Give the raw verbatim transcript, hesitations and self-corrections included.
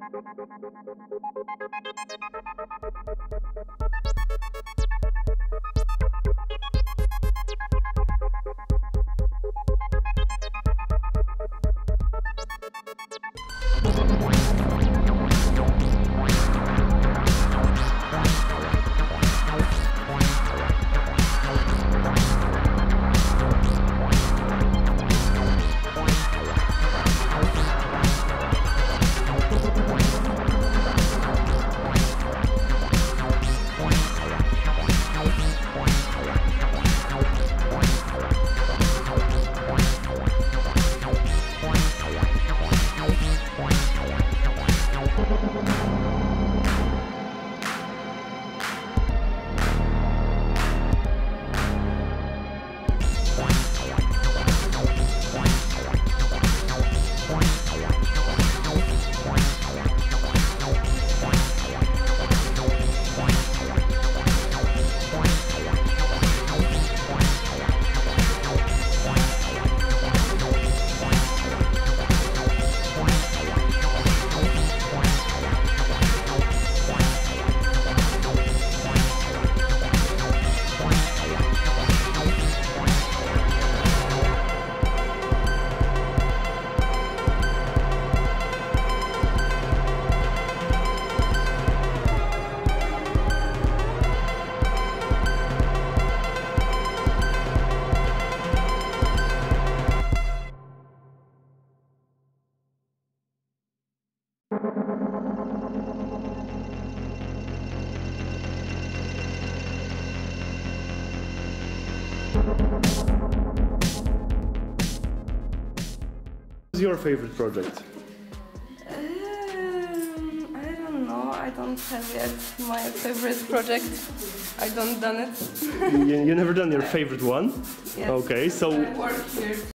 What's your favorite project? Um, I don't know. I don't have yet my favorite project. I don't done it. you, you never done your favorite one? Yes. Okay, so I work here.